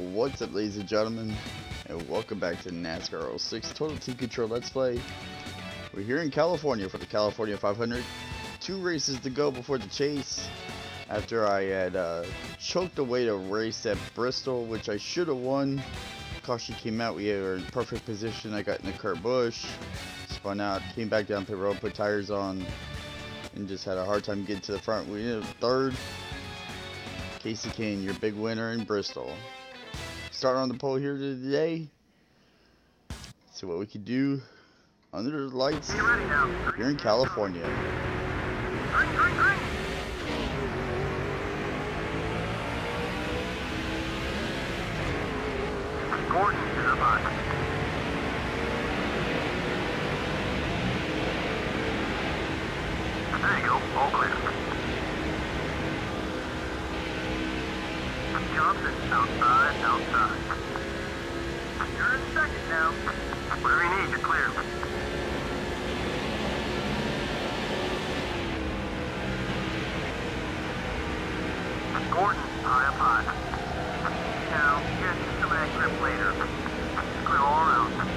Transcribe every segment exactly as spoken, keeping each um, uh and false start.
What's up, ladies and gentlemen, and welcome back to NASCAR oh six Total Team Control Let's Play. We're here in California for the California five hundred. Two races to go before the chase. After I had uh, choked away a race at Bristol, which I should have won. Caution came out, we were in perfect position. I got in the Kurt Busch, spun out, came back down pit road, put tires on, and just had a hard time getting to the front. We ended up third. Casey Kane, your big winner in Bristol. Starting on the pole here today. See what we can do under the lights here in California. Green, green, green. Gordon to the bottom. There you go, all clear. Johnson, outside, outside. You're in second now. Whatever you need, you're clear. Gordon, high up high. Now, you're gonna need some of that grip later. Clear all around.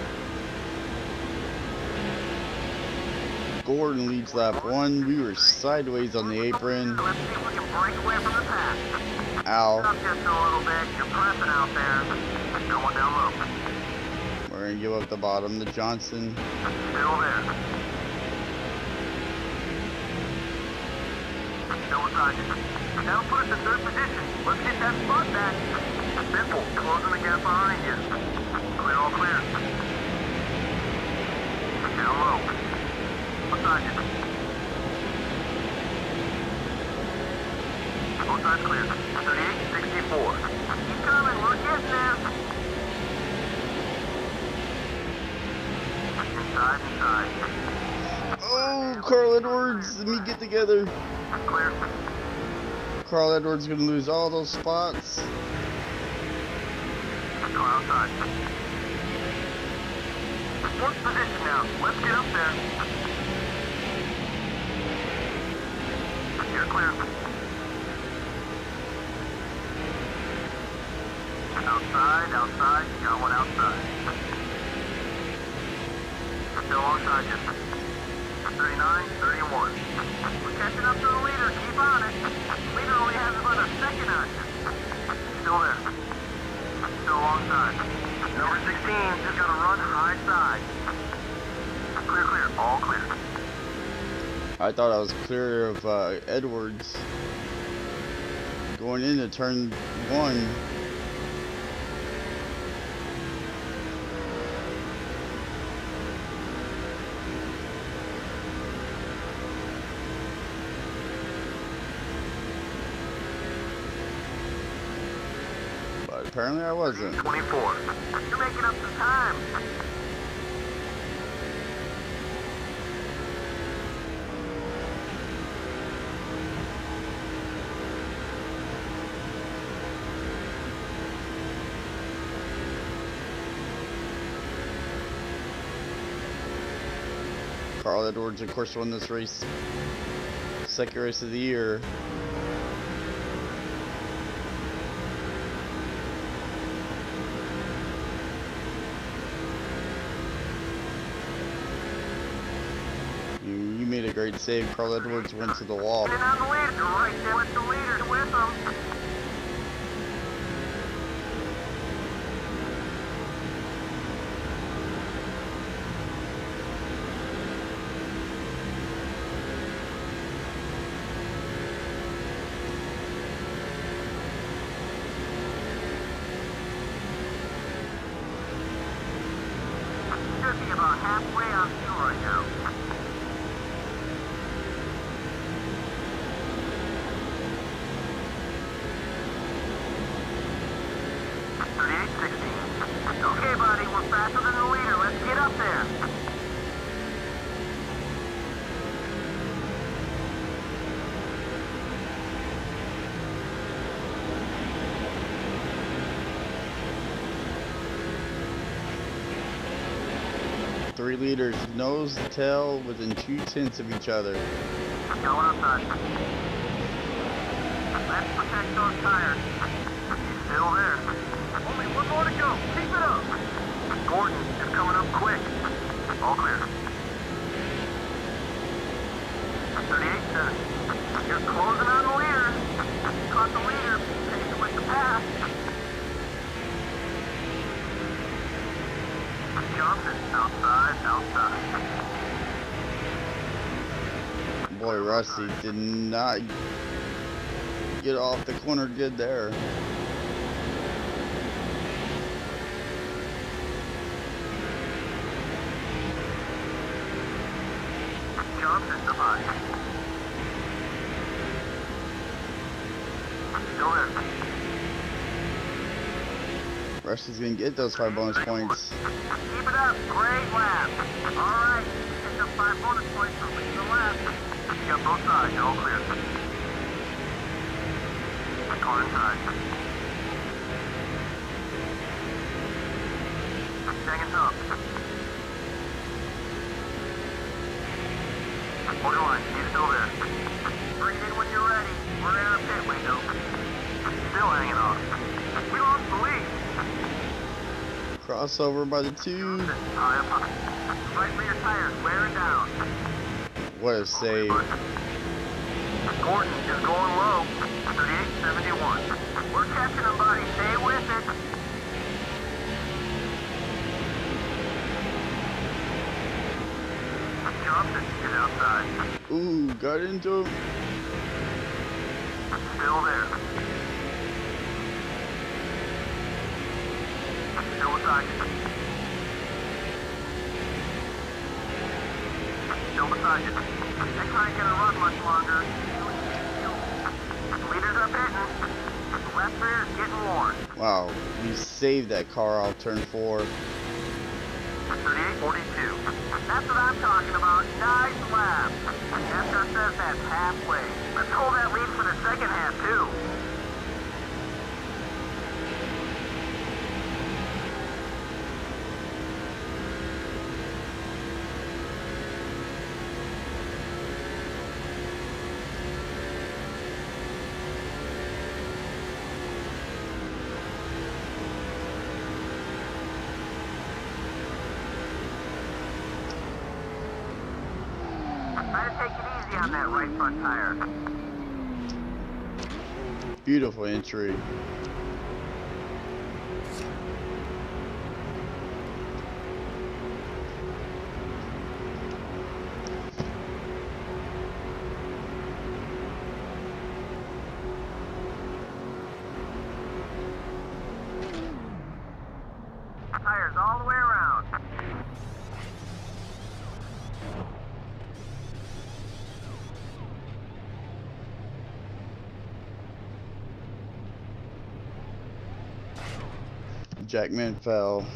Gordon leads lap one. We were sideways on the apron. Let's see if we can break away from the pack. Ow. Up just a little bit. You're pressing out there. Going down low. We're gonna give up the bottom to Johnson. Still there. Still inside you. That'll put us in third position. Let's get that spot back. Simple. Closing the gap behind you. Clear, all clear. Down low. Beside you. Both sides clear. thirty-eight sixty-four. Keep coming. We're getting there. Inside, inside. Oh, Carl Edwards, let me get together. Clear. Carl Edwards gonna lose all those spots. Go outside. Fourth position now. Let's get up there. You're clear. Outside, outside. You got one outside. Still alongside you. thirty-nine thirty-one. We're catching up to the leader. Keep on it. Leader only has about a second on you. Still there. Still alongside. Number sixteen just got to run high side. Clear, clear. All clear. I thought I was clear of uh, Edwards going into turn one. But apparently I wasn't. twenty-four. You're making up some time. Carl Edwards, of course, won this race. Second race of the year. You, you made a great save. Carl Edwards went to the wall. Get on the lead. You're right there with the leader. With them. Should be about halfway on fuel right now. thirty-eight sixteen. Okay, buddy, we're faster than the leader. Let's get up there. Three leaders, nose to tail, within two tenths of each other. Go outside. Let's protect those tires. He's still there. Only one more to go. Keep it up. Gordon is coming up quick. All clear. thirty-eight seven. You're closing on the leader. Caught the leader. Take it with the pass. Johnson, outside, outside. Boy, Rusty did not get off the corner good there. Johnson, the high. Still there. Rusty's gonna get those five bonus points. Keep it up. Great lap. All right. Pick up five bonus points for leading the lap. You got both sides. You're all clear. Car inside. Seconds up. Hold your line. He's still there. Breathe in when you're ready. We're in our pit window. Still hanging on. We lost the lead. Crossover by the two. Right rear tires wearing down. What a save. Gordon is going low. thirty-eight seventy-one. We're catching him, buddy. Stay with it. Johnson is outside. Ooh, got into him. Still there. Still beside you. Still beside you. They ain't gonna run much longer. Leaders are pitting. The left rear is getting worn. Wow, you saved that car off turn four. thirty-eight forty-two. That's what I'm talking about. Nice lap. Nascar says that's halfway. Let's hold that lead for the second half, too. Try to take it easy on that right front tire. Beautiful entry. Tires all the way around. Jackman fell.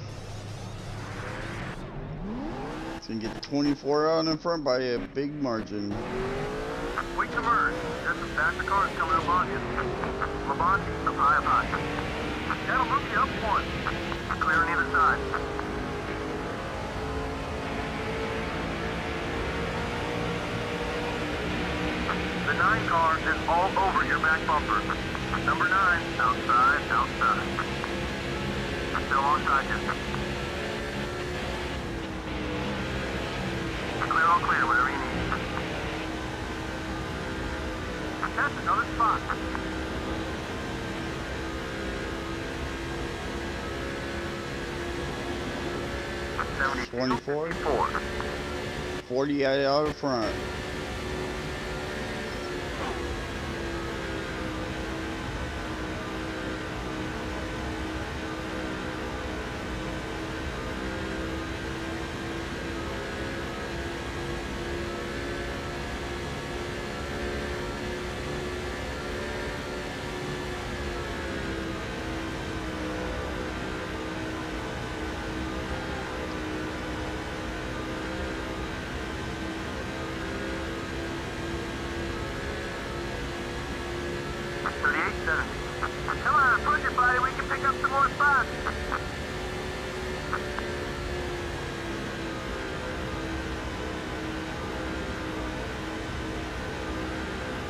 He's gonna get twenty-four out in front by a big margin. Wait to merge. There's some faster cars coming up on you. Labonte, up high, up high. That'll move you up one. Clear on either side. The nine car is all over your back bumper. Number nine, outside, outside. Still alongside you. Clear, all clear, whatever you need. That's another spot. twenty-four. Four. forty out in front. thirty-eight seventy. Come on, push it, buddy. We can pick up some more spots.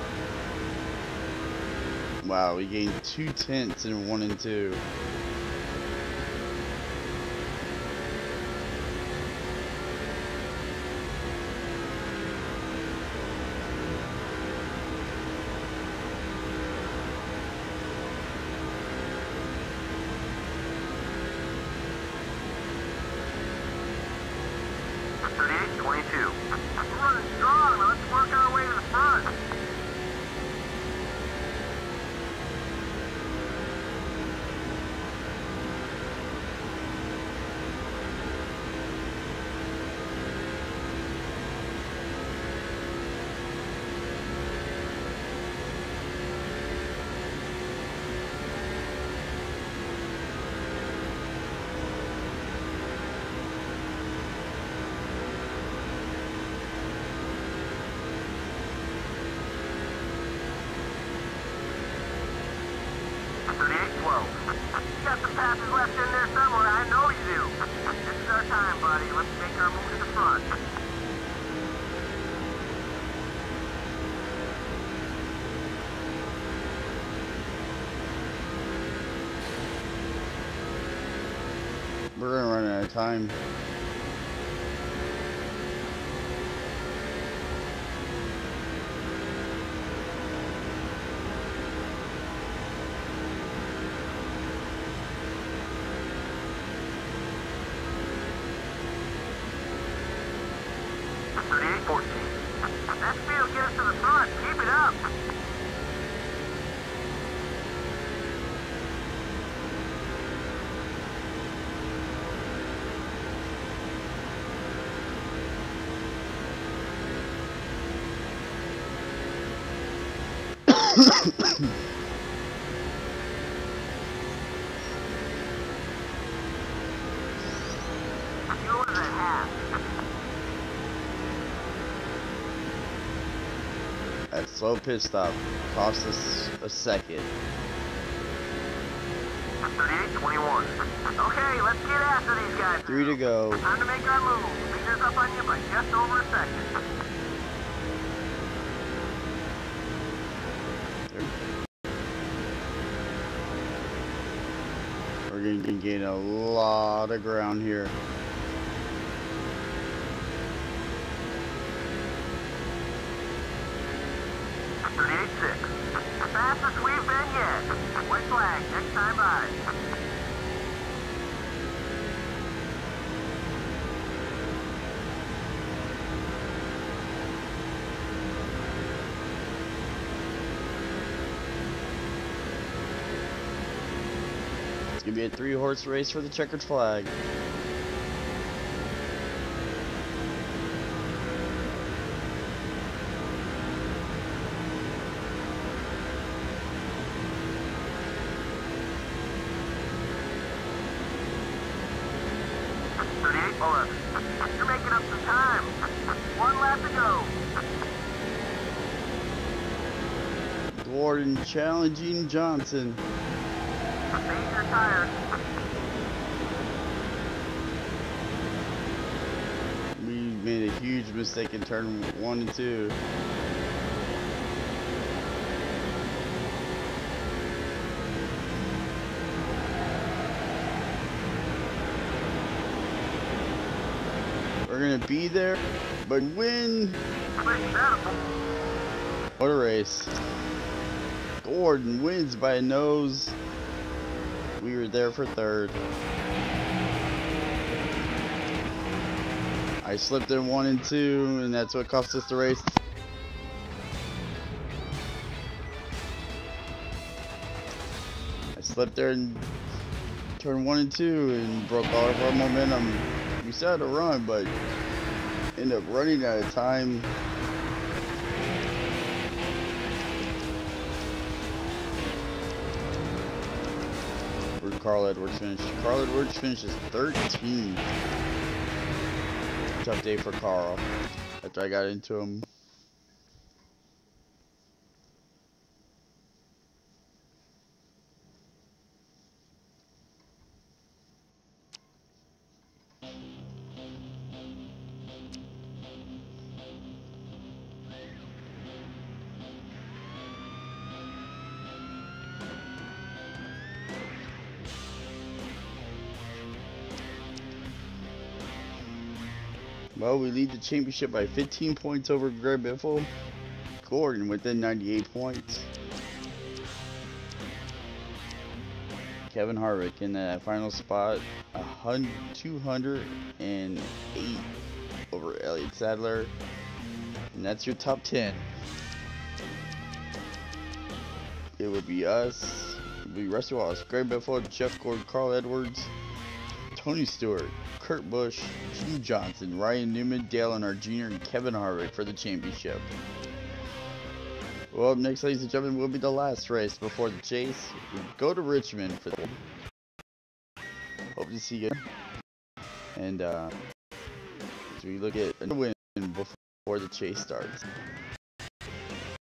Wow, we gained two tenths in one and two. twelve. You got some passes left in there somewhere, I know you do. This is our time, buddy. Let's make our move to the front. We're gonna run out of time. thirty-eight fourteen. That speed will get us to the front. Keep it up. Fuel is at half. That slow pit stop cost us a second. thirty-eight twenty-one. Okay, let's get after these guys. Three to go. Time to make our move. Leader's up on you by just over a second. We're going to gain a lot of ground here. thirty-eight six. Fastest we've been yet. White flag, next time by. It's going to be a three horse race for the checkered flag. thirty-eight eleven. You're making up some time. One lap to go. Gordon challenging Johnson. Change your tires. We made a huge mistake in turn one and two. We're gonna be there, but win. What a race. Gordon wins by a nose. We were there for third. I slipped in one and two, and that's what cost us the race. I slipped there in turn one and two and broke all of our momentum. We still had to run, but ended up running out of time. Where'd Carl Edwards finish? Carl Edwards finishes thirteenth. Tough day for Carl after I got into him. Well, we lead the championship by fifteen points over Greg Biffle. Gordon within ninety-eight points. Kevin Harvick in that final spot, two hundred eight over Elliott Sadler. And that's your top ten. It would be us. It would be Rusty Wallace, Greg Biffle, Jeff Gordon, Carl Edwards, Tony Stewart, Kurt Busch, Hugh Johnson, Ryan Newman, Dale Earnhardt Junior, and Kevin Harvick for the championship. Well, up next, ladies and gentlemen, will be the last race before the chase. We go to Richmond for the. Hope to see you. And uh, so we look at a win before the chase starts.